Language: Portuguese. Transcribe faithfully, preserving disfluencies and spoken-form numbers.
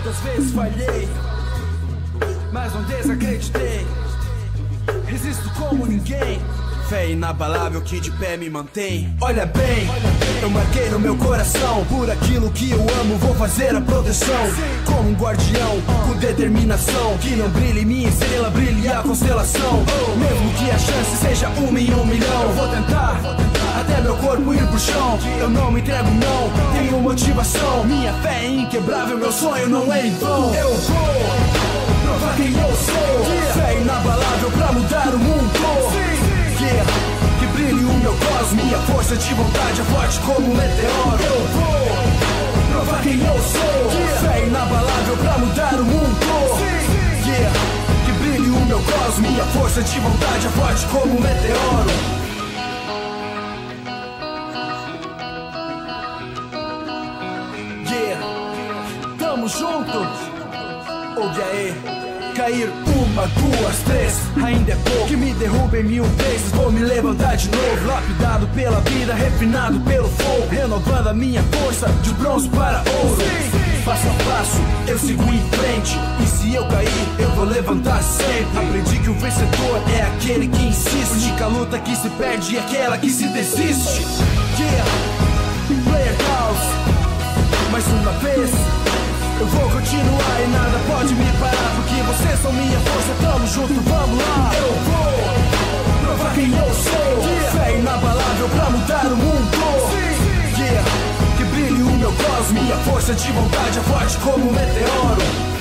Quantas vezes falhei, mas não desacreditei. Resisto como ninguém. Fé inabalável que de pé me mantém. Olha bem, eu marquei no meu coração. Por aquilo que eu amo vou fazer a proteção. Como um guardião, com determinação. Que não brilhe minha estrela, brilhe a constelação. Mesmo que a chance seja uma em um milhão, eu vou tentar, até meu corpo ir pro chão. Eu não me entrego não, tenho motivação. Minha fé é inquebrável, meu sonho não é em vão. Eu vou provar quem eu sou. Fé inabalável pra mudar o mundo. Yeah. Que brilhe o meu cosmo. Minha força de vontade é forte como um meteoro. Eu vou provar quem eu sou. Yeah. Fé inabalável pra mudar o mundo. Yeah. Que brilhe o meu cosmo. Minha força de vontade é forte como um meteoro. Yeah. Tamo junto. Oh yeah. Cair uma, duas, três, ainda é pouco. Que me derrubem mil vezes, vou me levantar de novo. Lapidado pela vida, refinado pelo fogo. Renovando a minha força, de bronze para ouro. Passo a passo, eu sigo em frente. E se eu cair, eu vou levantar sempre. Aprendi que o vencedor é aquele que insiste. Que a luta que se perde é aquela que se desiste. Yeah, Player House, mais uma vez. Eu vou continuar e nada pode me parar, porque vocês são minha força, tamo junto, vamos lá. Eu vou provar quem eu sou. Yeah. Fé inabalável pra mudar o mundo. Yeah. Que brilhe o meu cosmo. Minha força de vontade é forte como um meteoro.